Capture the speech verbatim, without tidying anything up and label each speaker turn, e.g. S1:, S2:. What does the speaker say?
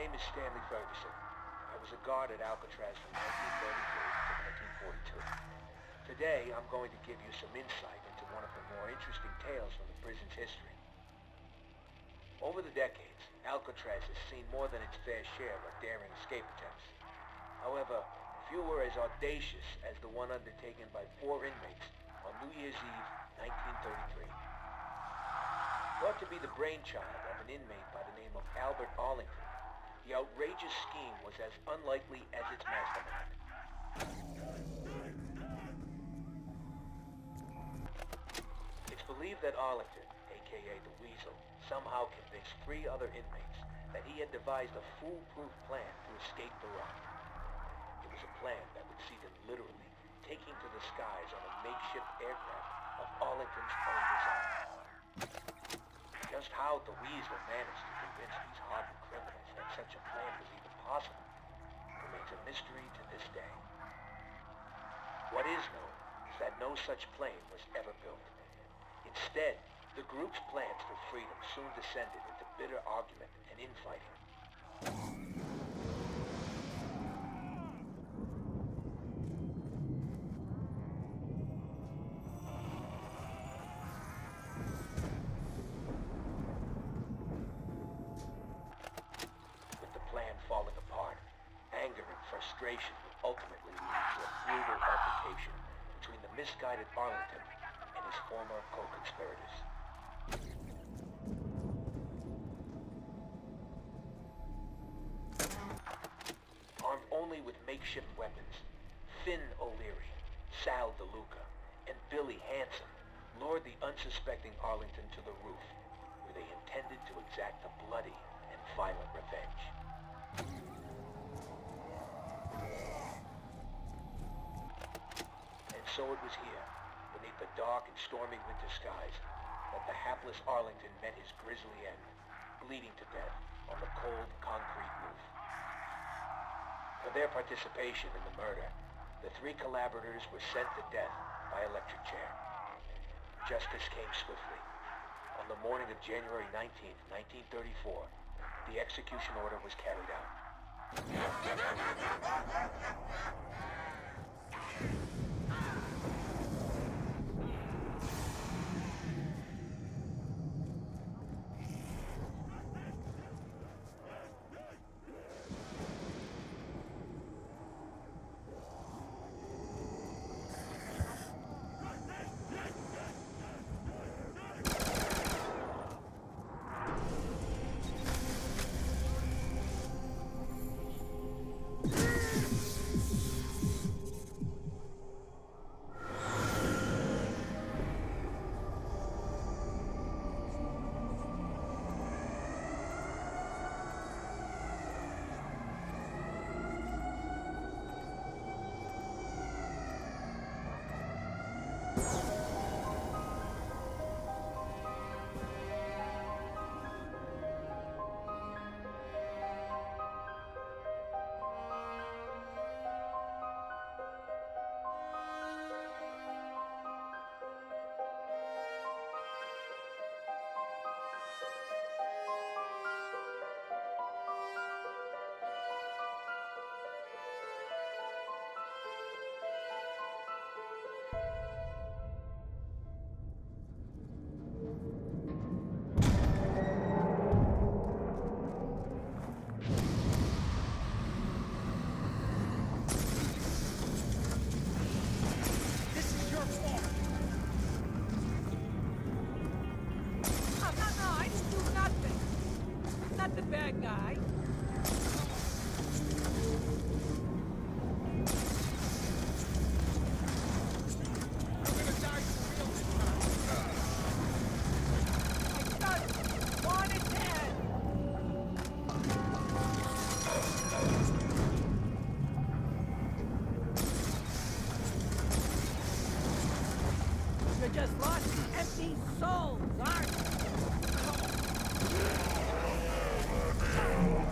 S1: name is Stanley Ferguson. I was a guard at Alcatraz from nineteen thirty-three to nineteen forty-two. Today, I'm going to give you some insight into one of the more interesting tales from the prison's history. Over the decades, Alcatraz has seen more than its fair share of daring escape attempts. However, few were as audacious as the one undertaken by four inmates on New Year's Eve, nineteen thirty-three. Thought to be the brainchild of an inmate by the name of Albert Arlington, the outrageous scheme was as unlikely as its mastermind. It's believed that Arlington, aka the Weasel, somehow convinced three other inmates that he had devised a foolproof plan to escape the rock. It was a plan that would see them literally taking to the skies on a makeshift aircraft of Arlington's own design. Just how the Weasel managed to convince these hardened criminals that such a plan was even possible remains a mystery to this day. What is known is that no such plane was ever built. Instead, the group's plans for freedom soon descended into bitter argument and infighting. Falling apart, anger and frustration would ultimately lead to a brutal altercation between the misguided Arlington and his former co-conspirators. Armed only with makeshift weapons, Finn O'Leary, Sal DeLuca, and Billy Hanson lured the unsuspecting Arlington to the roof, where they intended to exact a bloody and violent revenge. And so it was here, beneath the dark and stormy winter skies, that the hapless Arlington met his grisly end, bleeding to death on the cold concrete roof. For their participation in the murder, the three collaborators were sent to death by electric chair. Justice came swiftly. On the morning of January nineteenth, nineteen thirty-four, the execution order was carried out.
S2: The bad guy. I'm gonna die for real this time. I got it. One is dead. You're just lost empty souls, aren't you? Oh.